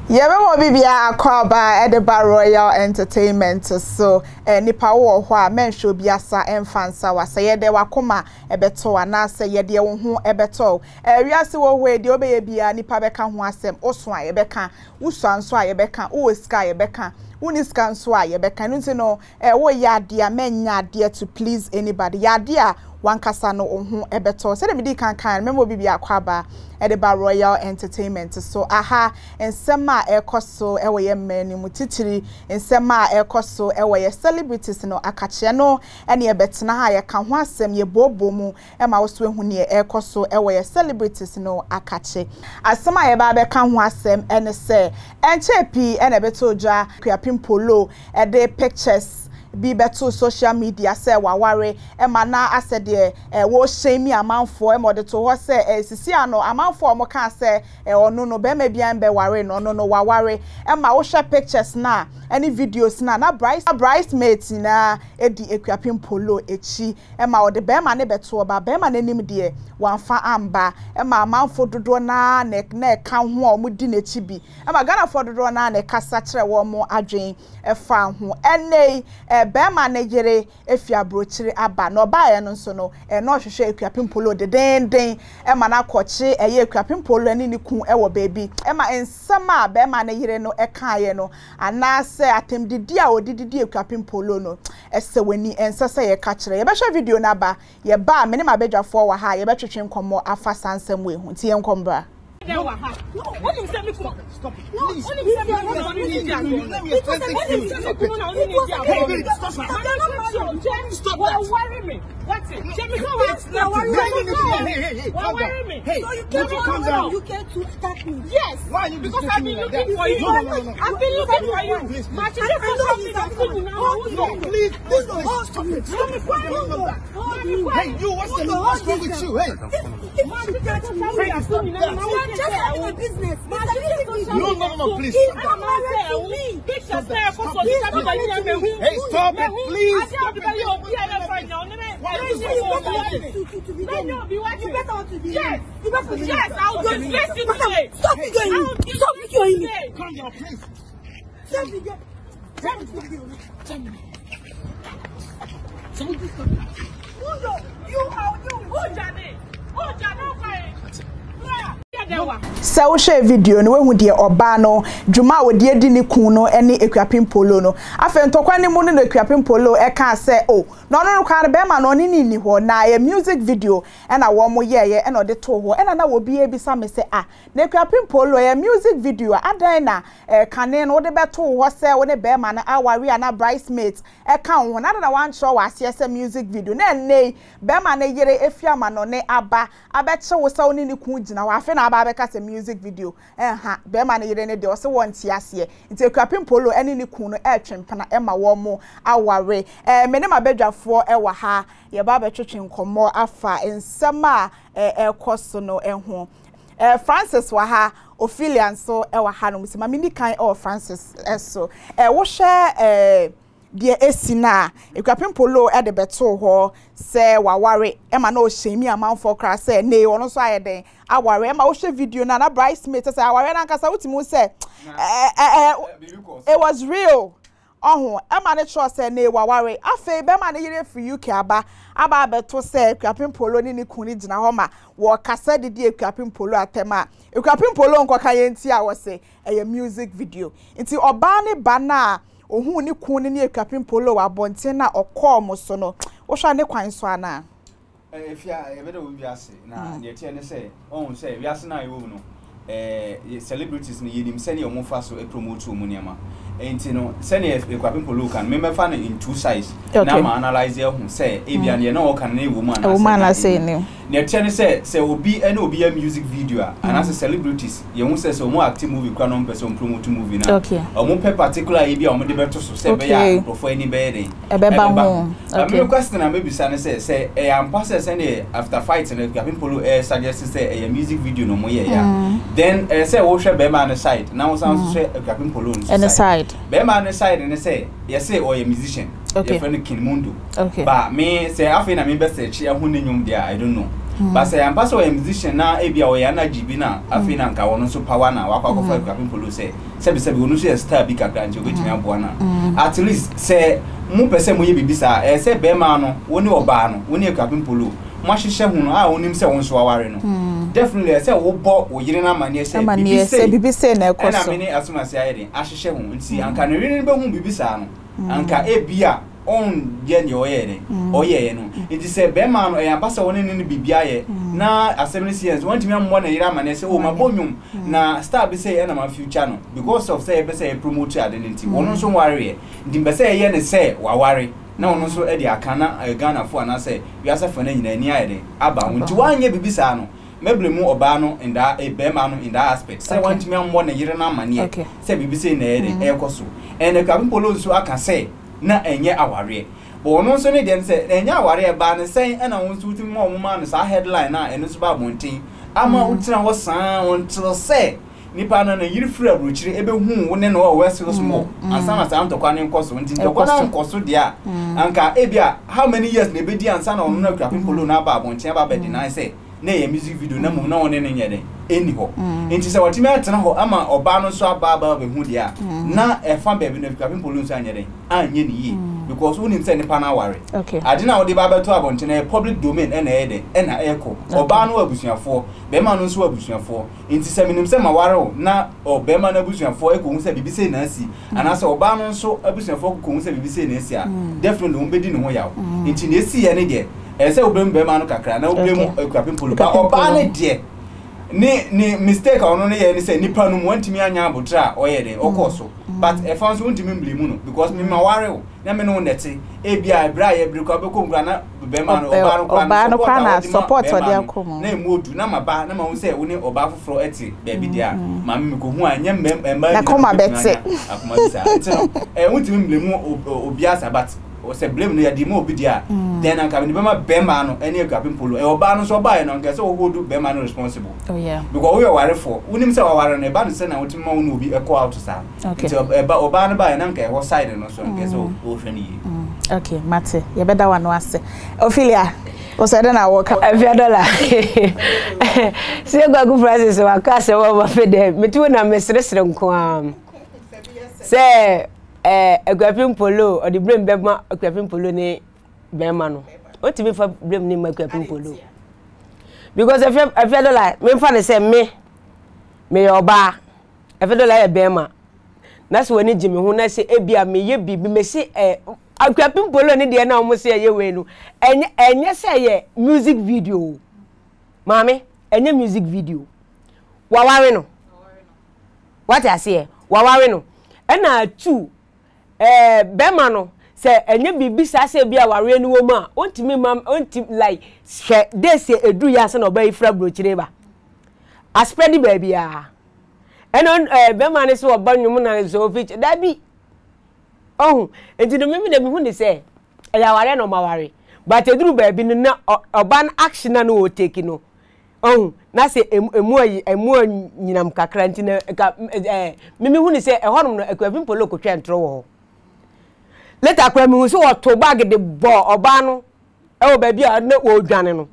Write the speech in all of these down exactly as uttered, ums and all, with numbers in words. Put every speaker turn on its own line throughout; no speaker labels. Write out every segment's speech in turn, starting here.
Yebe bibia Akuapem Edeba Royal Entertainment so eh, nipa wo ho a mensho biasa emfansa wasa yede wakoma ebeto anase yede wo ho ebeto eh wiase wo ho edi obeye bia nipa beka ho asem oso a yebeka uso anso a yebeka wo sika yebeka uniska nso a yebeka nti no eh wo yade a menya ade to please anybody yade a wankasa no ho ebeto se de medi kan kan memo bibia Akuapem Edeba Royal Entertainment so aha ensema ekoso ewo ye mani mutitiri ensema ekoso ewo ye celebrities no akache no ene ye betena ha ye ka ho asem ye bobo mu ema wo so ehu ne ekoso ewo ye celebrities no akache asema ye ba be ka ho asem ene se enche pi ene beto dwa Akuapem Poloo e de pictures bi beto social media say waware e mana asede e wo shame amanfo e mode to ho say e sisi ano amanfo mo kan say e ono no be ma bia mbe ware no no no waware e ma wo share pictures na any videos na na bright bridesmaids na e di Akuapem Poloo echi e ma wo de be ma ne beto ba be ma nanim de wanfa amba e ma amanfo dodo na na na ka ho o mu di n'echi bi e ma Ghana for dodo na na kasa kire wo mo adwen e fa ho enei Bema Nigeria efia brochiri aba no ba ye no so no e no hwehwe Akuapem Poloo de den den e ma na koche e ye Akuapem Poloo ani ni ku e wo baby e ma ensama bema Nigeria no e kan ye no ana se atemdidi a odididi Akuapem Poloo no e se wani ensese ye ka kire ye be hwe video na ba ye ba me ne ma bedwafo wa ha ye be twetwe nkomo afa sansem we hu ti ye nkombra.
No, what you say me stop? Stop it. No, please. Only say me no let me explain things to you. Stop it. Stop that. Worry me. What's it? Let me come out. Hey, hey, hey. Calm down. Hey, so you can't calm down. You can't to attack me. Yes. Why are you because I've been looking for you. No, no, no, no. I've been looking for you. Please, please. My children for something I'm sitting now. No, please, please, please. Stop it. Stop it. Stop that. Hey, you, what's the what's wrong with you? Hey.
Just having a business.
No, no, no, please. Stop it. Hey, stop it, please. Stop it. Why are you Yes, yes, I'll go. Yes, you say.
Stop videoing me. Stop videoing me.
Calm down, please.
Stop videoing me. Stop videoing me. Stop videoing me. You are you.
Oh, Johnny. Oh, Johnny.
Se wo share video no wehu de oba no dwuma wo de di ni kun no ene Akuapem Poloo no afa ntokwa ni mu no Akuapem Poloo e ka se o no no kwa be ma no ni ni ho na ye music video e na wo mo ye ye e na de to ho e na na wo bi e bisa me se ah na Akuapem Poloo ye music video adan na e kane no de be to ho se wo ne be ma na awari na bridesmaids e ka ho na na wan show wa se music video na nei be ma na yere efia ma no ne aba abeche wo se wo ni ni kun gina wa afa na aba be ka se music video eh ha be ma na yere ne de o se won ti ase nti Akuapem Poloo ene ni kun no e twempana e ma wo mo aware eh me ne ma bedwafo e wa ha ye ba be twetwe nkomo afa ensema eh ekoso no eho eh Francis wa ha Ophelia so e wa ha no musima mini kan e Francis eso eh wo hwe eh die esina Akuapem Poloo e de beto ho se waware e ma na o shemi amanfo kra se ne ono so ayeden aware e ma wo hwe video na na bridesmaid se aware na nkasa utimu se eh eh it was real oh e ma ne cho se ne waware afa be ma ne yire free U K aba aba beto se Akuapem Poloo ni ni kuni gina ho ma wo kasa de di Akuapem Poloo atema Akuapem Poloo nkoka yenti a wo se e music video nti oba ne ba na ohun ni kun ni Akuapem Poloo abonten na okom so no wo hwa ne kwan so ana
eh fia e be de wo biase na ye tie ne say ohun say biase na ye wo no eh celebrities ni yenim sene o mo fa so e promote o mo niama enti no sene Akuapem Poloo kan me me fa no in two sides na ma analyze ehun say e bia ne na wo kan na e wo man
na wo man na say ni
ne tie ne say say obi ene obi a music video and as celebrities ye hu say say o mo active movie kwa no person promote movie na o mo pe particular e bia o mo de beto so say be ya profile ni be dey
e be ba ho
okay question na maybe say say say e am pass say after fight na Akuapem Poloo e suggest say e music video no mo ye ya then uh, say wo hwe be man side now sound say Akuapem Poloo
on side
be man side and say you say or a musician
okay.
Your friend King Mundo
okay
but me say afi na me be search e hu ne nyum dia I don't know but say am pass a musician na e bia o ya na G B na afi na nka wono so power na wakwa ko fa Akuapem Poloo say sebi sebi wono so star bi kakra nje obetimi aboa na at least say mu pese mo ye bibisa e say be ma no woni oba no woni Akuapem Poloo mo hihye hu no a wonim say won so waware no definitely say wo bo wo yire na mane say
bibisa bibisa na ekoso
na me ni asuma say ayede ahihye hu nti anka ne rene be hu bibisa no anka e bia on ye ni oyere oyeye no it is say be ma no e ambasa woni ne bibia ye na assembly science want me am na yira mane say o mabonwum na star be say na ma future no because of say be say promote identity wono so ware ndi be say ye ne say waware na wono so e di akana Ghana fo na say we asa fa na nyina ni ayede aba wonti wanye bibisa no meble mu oba no in that e be ma no in that aspect say want me am na yira na mane say bibisa na yede e koso and Akuapem Poloo so aka say na enye aware bo no so ne dem say enye aware ba ne say na won so timi mo ma no sa headline na eno so ba bontin ama utina ho san won tro say nipa na na yiri free abrochire ebe hu won ne no west so small ansa na sa antokwa ne nkoso ntin tokwa na nkoso dia anka ebia how many years na ebedi ansa na ono na Akuapem Poloo na ba bontin ba be deny say na ye music video na mo na won ne ne nyede eni ho nti se watimi atena ho ama oba no so aba aba be hu dia na e fa be bi na Akuapem Poloo so anyede anye ni yi because woni nse nipa na ware ade na wode ba beto abontene public domain e na ede e na eko oba no abusuafo be ma no so abusuafo nti se minim se ma ware o na o be ma na abusuafo eko hu se bibise na asi ana se oba no so abusuafo ko hu se bibise na asi a definitely won bedi ne ho yawo nti na esi ye ne de e se obrem be ma no kakra na obrem Akuapem Poloo ba oba ne de ni ni mistake ono ne ye ni say nipa no mo ntimi anya abotra oyede okoso but e fanso ntimi mblemu no because me ma ware o na me no ndete e bia bra ye bri ko be ko ngura na be ma no oba no kwa
oba no kwa na support odi akomo
na emodu na maba na ma hu say woni oba foforo eti be bi dia ma me ko hu anya mba
na koma betse
akoma bisa enti no e ntimi mblemu obi asa but o se blame no ya di mo obi dia then anka be ma be ma no eni Akuapem Poloo e oba no so ba e no nka se wo hodu be ma no responsible
oh yeah
because we are ware for unim se ware no e ba no se na wotima wo no obi e call out sa nti e ba oba no ba e na nka e ho side no so nka se o hwe ni yi
okay mate ye beda wa no ase Ophelia o se de na wo ka
afia dollar se gwagu Francis wa ka se wo ma fede metu na mesresre nko am se eh Akuapem Poloo o di blame be ma Akuapem Poloo ni be ma no o ti me fa blame ni ma Akuapem Poloo because if you if you dollar me fa ne say me me oba if you dollar e be ma na so wani jimi hu na say ebia me ye bibi me say eh Akuapem Poloo ni de na o mo say ye we no enye enye say ye music video mami enye music video waware no what I say waware no ena two eh bema no se enye bibi sa se bia ware ni wo ma ontimi mam ontim like she dey say edu ya se no ba ifra brochire ba aspread ba bia eno eh bema ne se oba nwum na so fit da bi oh enti no mimi na mi hu ni se e ya ware no ma ware but eduru ba bi na oba action na no take no oh na se emu emu nyinam kakra nti na eh mimi hu ni se e honom no Akuapem Poloo ko twentro wo later kwa mi hu so to bag de bo oba no e wo ba bia na wo dwane no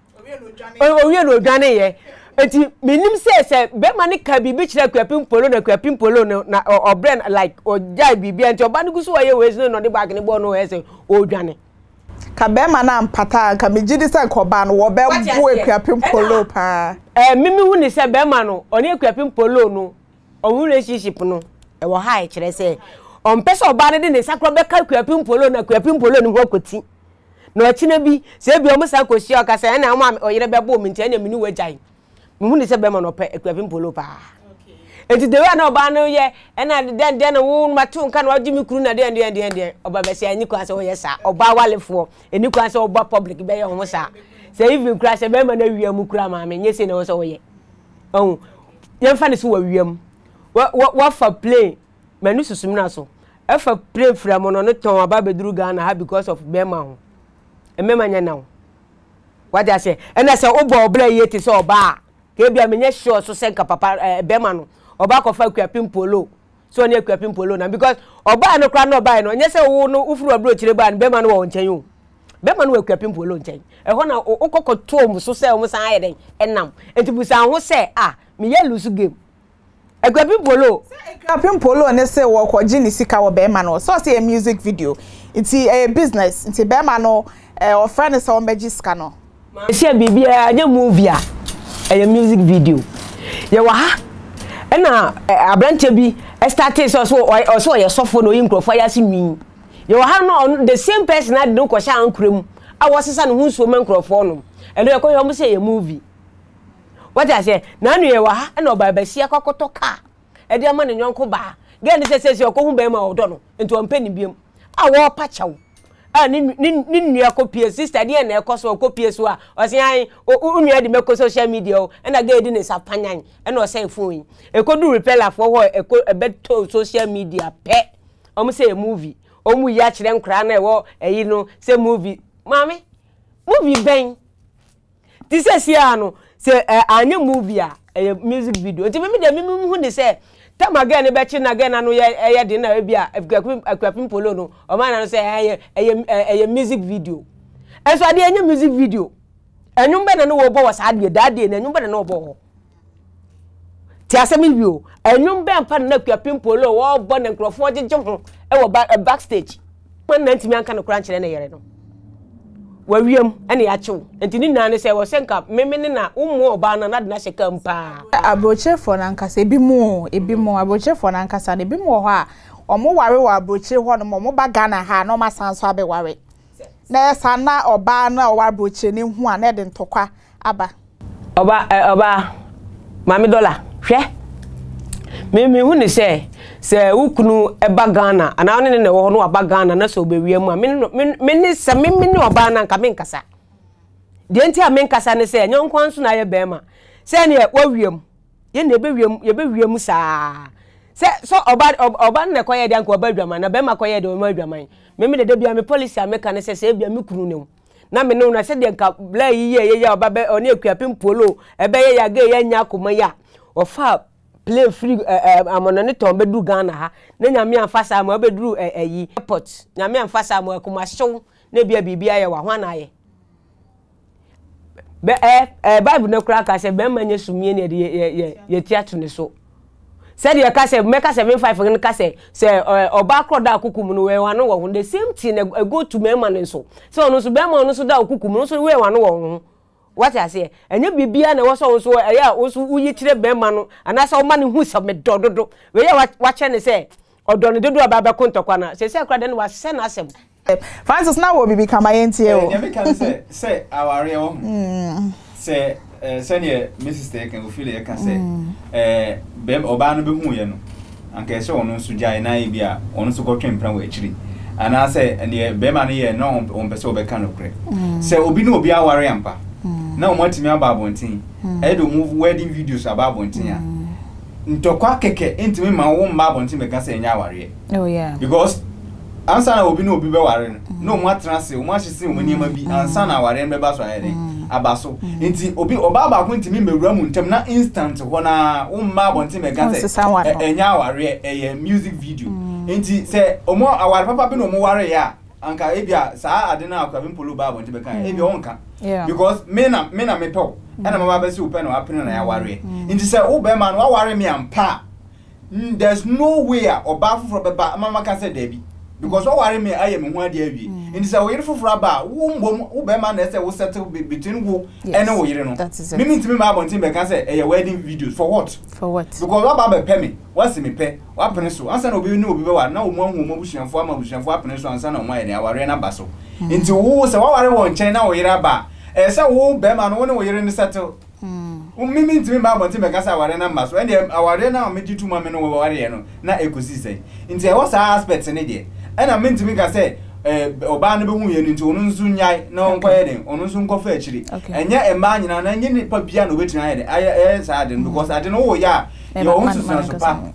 owie no dwane ye enti minim se se be ma ne ka bibi kire Akuapem Poloo na Akuapem Poloo na obrand like o jai bibi enti oba ne guso ye we no de bag ne bo no we se o dwane
ka be ma na mpata ka megidi se koba no wo be bu Akuapem Poloo pa
eh mimi hu ni se be ma no oni Akuapem Poloo no o relationship no e wo ha kire se on pesa oba ne de ne sakro be ka Akuapem Poloo na Akuapem Poloo ni ho koti na ochina bi se bi o musa koshi o ka se na ma oyire be bo mi ntia na mini wajai mi hu ni se be ma no pe Akuapem Poloo pa enti de we na oba no ye e na den den wo matu nka na wagi mi kuru na den den den den oba be se anyi kwa se wo ye sa oba walefo eni kwa se oba public be ye ho sa se even kura se be ma na wiam kura ma me nye se na wo se wo ye oh ye fa ne so wa wiam wa wa fa play manu susum na so e fa play from no no ton aba beduru Ghana ha because of be ma ho e me ma nya na what I say e na se obo obla ye ti se oba ke bia me nye sure so se nka papa be ma no oba ko fa Akuapem Poloo so ne Akuapem Poloo na because oba no kra no oba no nye se wo no ufuru abro chire ba no be ma no wo nchen yo be ma no Akuapem Poloo nchen e ho na okokoto mu so se o mu san aye den enam enti busan ho se ah me ye lose game Akuapem Poloo
Akuapem Poloo ne se wo kwaji ni sika wo be ma no so say a music video iti a business iti be ma no eh o friend se o meji sika no
ma se bibia anya movie a a music video ye wa ha ena abrante bi started so so so ye sofo no yinkrofo ya se nwi ye wa ha no the same person na de ko sha ankrem a wo sesa no hunsuo mankrofo no elo ye ko yo mo se ye movie what I say na nu ye wa ha ena oba basia kokoto ka e de ma ne nyonko ba ge ne sese se ko hu ba ma odo no ento mpani biem a wo pa chawo a ni ni nua copy sister de na e ko so copy so a o se an unua de meko social media o ena ge di ne sapanyan ena o say phone e ko du repeller for ho e ko e beto social media pe o mo say movie o mu ya kire nkra na e wo eyi no say movie mami movie ben ti se sia no se anya movie a music video ti me me de me hu ni se tama again ne be chi na again na no ye de na bi a Akuapem Poloo no o ma na no se eye eye music video enso ade enya music video enyum be na no wo bo was ade da ade na enyum be na no bo ho ti asemi bi o enyum be ampa na Akuapem Poloo wo bo na nkrofo jeje ho e wo backstage man na ntimi anka no kura nkyere na yere no wa wiem ene ya chew enti ni nane se wo senka meme ne na umu oba na na de na sheka mpa
abroche for na nkasa ebi mu ebi mu abroche for na nkasa ne ebi mu ho a omo ware wa abroche ho no mo ba Ghana ha no ma sanso abe ware na esa na oba na o abroche ne hu a na de ntokwa aba
oba oba mami dollar hwe me me hu ne se se ukunu eba Ghana ana ne ne wo no aba Ghana na so bewiam a me me ne se me me ne oba na nka me nkasa de enti a me nkasa ne se nyonko anso na ye bema se ne wawiam ye ne bewiam ye bewiam saa se so oba oba ne koye de anka oba dwaman na bema koye de o ma dwaman me me de bia me policy a me ka ne se se bia me kunu ne na me no na se de nka bla yi ye ye oba be oni Akuapem Poloo ebe ye ya ga ye nya akoma ya ofa play free amono ne ton bedu Ghana ha na nyame amfasa am obeduru ayi airport nyame amfasa am akoma hyew na bia bibia ye wa hwana ye be eh bible na kura ka se be manye sumie ne ye ye tiatu ne so said ye ka se me ka seven five ne ka se se oba kroda akukum no we wano wo the same thing go to me man so so ono so be ma ono so da akukum no so we wano wo what I say enye bibia na wo so so eya wo so uyi kire be ma no ana sa wo ma ne hu se me dododo we ye wa che ne se odo ne dodo aba be kontokwa na se se akra de ne wa se na asem
Francis na wo bibi kama yentie o
ya me kan se se aware wo se se ne Missus Teken go feel ye kan se eh be oba no be hu ye no anka se ono so jai na e bia ono so go twempran wa akiri ana se ne be ma no ye no on pese obeka no kre se obi no obi aware ampa na omotimi ababontin e do move wedding videos ababontin ya ntokwa keke intimi ma wo mba abontin be ka se nya aware
oh yeah
because ansa na obi no obi be ware no mo atrase o mo ahyese o niam bi ansa na aware be ba so ayede abaso nti obi oba aba ko ntimi mewura mu ntem na instant ho na wo mba abontin be ka se enya aware e music video nti se omo aware papa bi no mo ware ya anka ebia saa ade na Akuapem Poloo ba abontin be kan ebia onka because me na me na me pew na mama be si open no apene na ya ware nti se wo be ma no ware me ampa there's no way oba foforo be ba mama ka se dabi because what worry me I am who ade awie nti se wo yire foforo aba wo mbom wo be ma na se wo settle between wo and wo yire no me me ntimi ma abontin be ka se e wedding videos for what
for what
because what ba be pay me what se me pay what apene so ansa na obi ni obi be wa na wo mu ahu mo busuanfo ama busuanfo apene so ansa na mo aye na ware na ba so nti wo se wo ware wo nchen na wo yire aba e se wo be ma no wo ne wo yire ni settle mm me me ntimi ma abontin be ka se ware na mba so and aware na me jitu ma me no wo ware no na ekosi sei nti e wo sa aspect ne de ena minti mi ka se eh oba no be hu ye nti onu nzu nyai na onko ye den onu nzu nko fa akiri enya ema nyina na nye ni pa bia no betina ye den eh sa den because ade no wo ya ye onu nzu so pa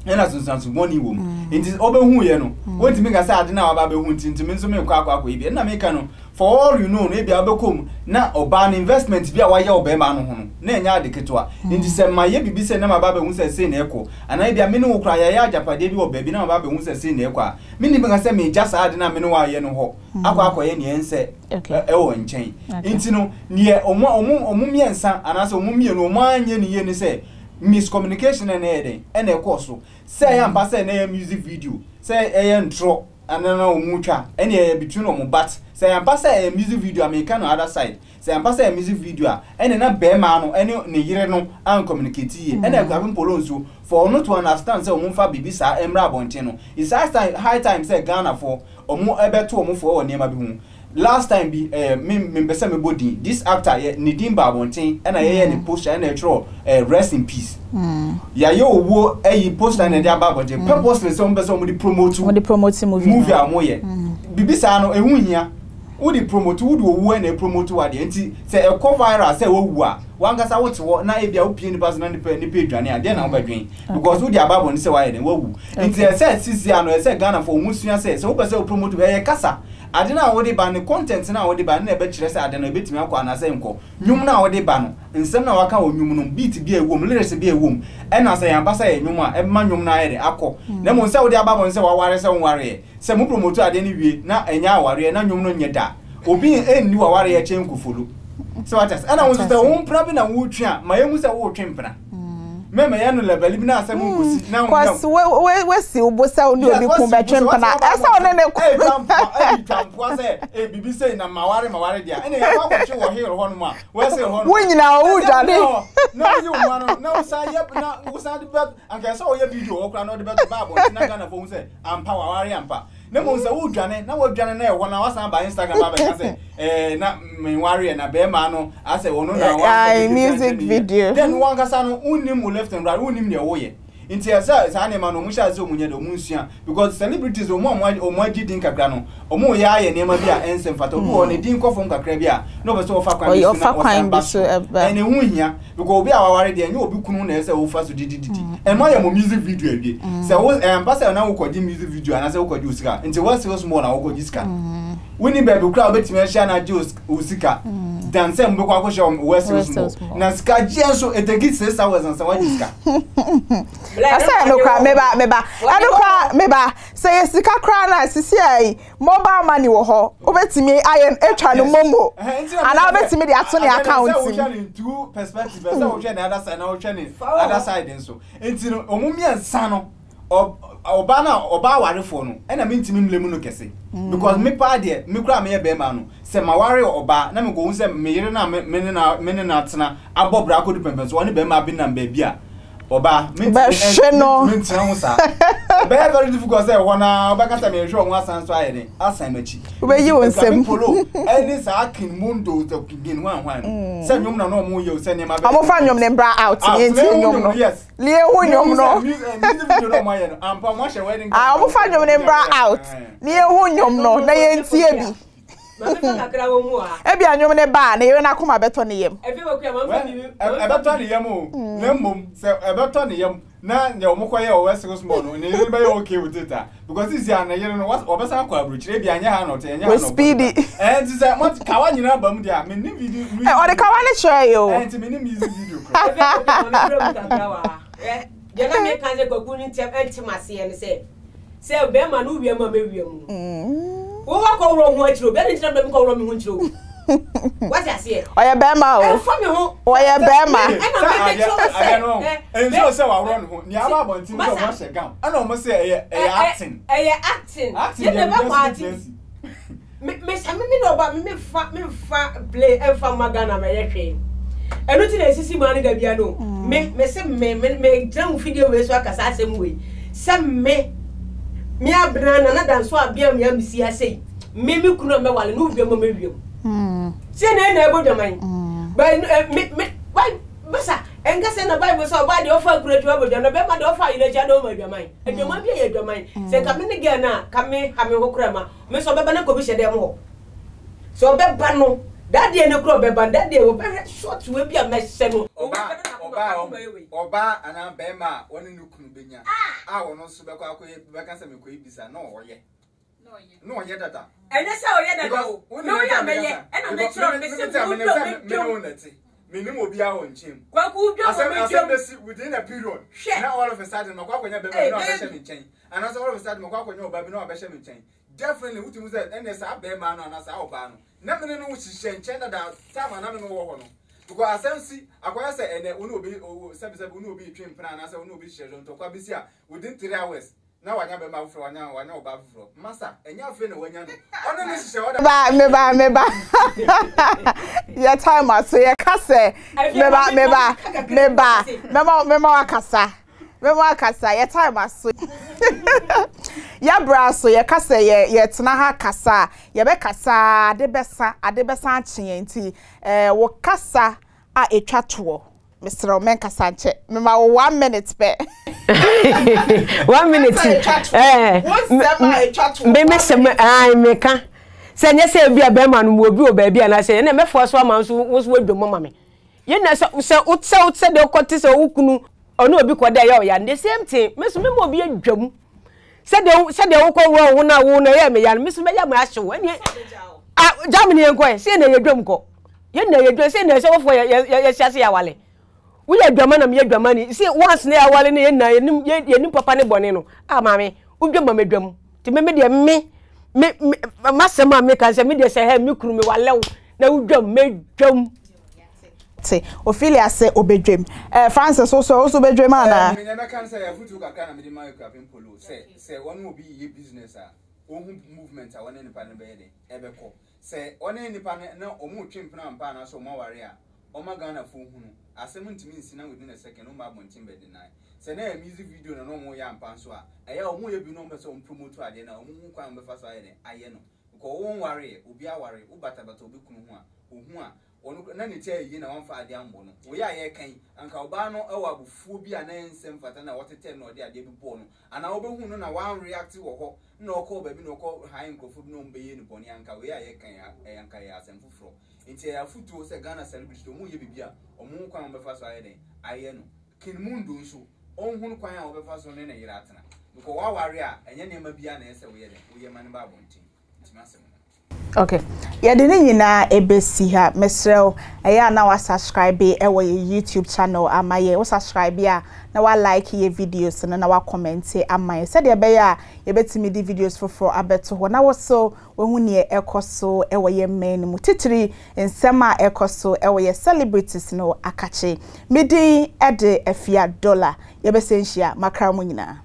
ena sunsansu money wo nti obehu ye no wonti me ga say ade na wa ba behu nti nti me nso me kwa akwa akwa ibi na me ka no for all you know no e bia obekom na oba na investment bia wa ye obema no ho no na enya ade ketwa nti se ma ye bibi se na ma ba behu se se na eko ana bia me ne wo kra ya ya japade bi oba bi na ma ba behu se se na eko a me ni me ga say me just ade na me ne wa ye no ho akwa akwa ye ne ense e wo nchen nti no ne omo omo omo miensa ana se omo mie no omo anye ne ye ne se miscommunication na ede ene ekoso say am ba say na music video say e intro anana omutwa ene e between omo bat say am ba say music video american on other side say am ba say music video a ene na be ma no ene ne yire no an communicate ye ene Akuapem Poloo nso for no to understand say omo fa bibi sa emra bonten no it's high time say Ghana for omo ebeto omo for o niam bi hu last time be eh me me pese me body this actor ne din ba bonten and I ne poster na etro rest in peace mm ya ye owo eh poster na dia ba bonten purposely so me pese mo di promote
mo di promote movie
movie amoye bibisa no ehu hia wo di promote wo di owo na promote wa de nti se e co viral se wo wu a wankasa wo te wo na e bia wo pie ni pass na ni pe ni pe dwane ade na wo badwen because wo di ababo ni se wa ye ne wo wu nti e se sisi ano e se Ghana for musua se se wo pese wo promote be ye kasa ade na wo de ba ne content na wo de ba na e be kire se ade na betimi akwa na se nko nwum na wo de ba no nsem na waka wo nwum no beat bi ewom lyrics bi ewom e na se yan ba se nwum a e ma nwum na ye de akọ na mo se wo de ababo se wa ware se wo ware se mo promote ade ni wie na enya ware na nwum no nye da obi enni wa ware ye chen kufulu so what else ana wo se wo mpra bi na wo twa ma ye mu se wo twempra meme ya no level bi na asem ngosi na
kwasi we we si ubosa oni obi kun be twempa na esa one ne
eh tampo eh tampo say eh bibi say na maware maware dia ene ya kwa kwachi wo here ho no ma we say ho no
wo nyina wo dwane
no you wan no say yep na wo say the bet anka say wo ye video wo kra no the bet babo na Ghana for say ampa waware ampa na mo say wo dwane na wo dwane na e ho na wasan ba Instagram ba be say eh na me ware na be ma no ase wo no na
wa music video
then one kasa no unim left and right unim ne wo ye nti esa sa ne ma no mu sha ze omunye do munsua because celebrities omo omo agi din kakra no omo ya ye ne ma bi a ensem fata obo ne din kofo kakra bi a no be so ofa kwan
bi so kwan bi so
ene hu hia because obi a waware de enye obi kunu na ese wo fa so dididi en ma ya mo music video abi se wo em ba se na wo kodi music video ana se wo kodi usika nti wo se wo small na wo kodi usika wini be do kra obetimi a share na just usika dan se mbe kwa ko share wo se wo small na ska jienso etegi six hours and seven usika
asa no kra meba meba ado kra meba say yesika kra na sisi ai mobile money wo ho obetimi ayen etwa no momo ana obetimi de ato ne account
in two perspectives say wo hwe na other side na wo hwe ne other side nso enti no omumi ansa no oba na oba warefo no ena me ntimi mlemu no kese because me pa de me kra me ye be ma no se ma ware oba na me go hu se me yire na me na me na tena abobra akodi pempen so woni be ma bi na ba bia oba me
no
me tena ho sa be very difficult say wona oba kata me hwe won asan so ayede asan machi
we yi won sem
Poloo eni sa kin mundo to gin wan wan se nyum na no mo ye se ne ma be
amo fa nyum ne bra out ni enti nyum no lie hu nyum no
ampa mo hye wedding
ah amo fa nyum ne bra out lie hu nyum no na ye enti ebi ebi anyum ne ba na ye na koma beto ne yem
ebi wo kwa ma
e beto ne yem o na mom se e beto ne yem na ne omokoye o wese small no ne ye be okay with it because this year na ye no what obesa akwa abruchire bi anya ha no te anya ha no
speedy
eh ti say mo kawa nyina ba mu dia me ni video
eh o de kawa ne share yo
eh ti me ni music video kro
eh je na me kan se gogu ni ntem entimase ye ne se se be ma no wie ma me wie mu wo wa ko ro ho achiro be ni ntem be ko ro mi ho achiro what I say
oya be ma o
fa me ho
oya be ma
e na me so say enzo say wa ro ho ni aba bontin so wa she gam ana o mo say e e acting
e acting ye ne be kwa acting me me me no ba me fa me fa play e fa magana me ye hwe enu ti na esisi ma ni da bia no me me se me me jam video we so akasa asem we se me me abna na na dan so abia me amisi asei me me kunu me wale no bia mo me wiem mm se na na ebo dwaman ba me me ba basa enga se na bible so ba de ofa kuratu abo dwaman be ma de ofa ile ja do ma dwaman e dwaman bia ye dwaman se ka me ne ge na ka me ha me hokura ma me so be ba na ko bi hye dem ho so be ba no that day ne kro be ba that day wo be short we bia me hye no
oba oba oba ana bema woni nukunu benya ah wono so be kwa akoye be kan se me koyi bisa no oye no oye no oye dada
ene se oye dada o no oye ameye ena me chiro me se me me me me
minim obi a won chem
kwaku dwo mo
chem within a period now all of a sudden makwa kwanya be be no abeshe me chen and all of a sudden makwa kwanya oba be no abeshe me chen definitely wuti say ene sa be ma no na sa oba no na me no wuhihye chen da time na me no wo ho no because asensi akwanya say ene onu obi sebi sebi onu obi twem plan na say onu obi hye jonto kwa bisi a within three hours na wanya be ma fro wanya wanya oba fro masa enya afi na wanya no ono ne hye oda
ba me ba me ba ya time aso ye kase me ba me ba me ba me ma me ma akasa me ma akasa ya time aso ya braso ye kase ye ye tena ha kasa ye be kasa ade besa ade besa achie nti eh wo kasa a etwa to Mister Omen Kasanche, me ma one minute pe.
One minute. Eh. Me me se me ai me ka. Se nya se bia be ma no obi o ba bia na se na me fo so ma so wo so wadwo mama me. Ye na se se utse utse de kwoti se wukunu ono obi ko da ya o ya the same thing. Me so me mo obi adwam. Se de se de wo ko wo wo na wo na ye me ya me so me ya me ahye wo. Eni ah Germany en ko se na ye dwam ko. Ye na ye dwam se na se wo fo ye ye siase ya wale. We are German, me Germany. See, once near while in the ye new papa ne bonino. Ah, mammy, we do my drum. To me, me, me, master mamma make us a media say, hey, me crew me while low. Now, drum, make drum.
Say, Ophelia say, obey dream. Eh, Francis also also be dream. I
never can say a foot to a kind of my Akuapem Poloo. Say, say, one will be your business. Own movement, I want any pan bed, ever call. Say, on any pan, no, or more chimp and pan, so more warrior. Oh my Ghana for whom I summoned to me sinna within a second, no mab on timber deny. Send a music video and no more young panswa. I have more you know, so promote to Adena, who come before I know. Go on worry, Ubia worry, Ubata but Obukunua, Umua, or none tell you know one fire down one. We are here, Kane, and Calbano, our phobia and then same fatana, what a ten or dear David Bono, and I will who know one reactive or no call baby no call high and food no be in Bonianka. We are here, Kane, and Kayas and Fufro. Inti ya futu se Ghana celebrity to mu ye bibia omu kwan obefa so ayeden aye no kin mundu nso onhunu kwan a obefa so ne na yira atena because wa ware a enye ne ma bia na ese wo ye den wo ye mane ba bonti ntimasem.
Okay. Ya de nyina ebesi ha mesrel eya na wa subscribe e wo YouTube channel amaye wo subscribe ya na wa like ye videos na na wa comment amaye said ye be ya ye betimi di videos for abeto ho na wo so wo hu ne ekoso e wo ye men mu titiri nsema ekoso e wo ye celebrities no akache midi e de afia dollar ye be senhia makra mu nyina.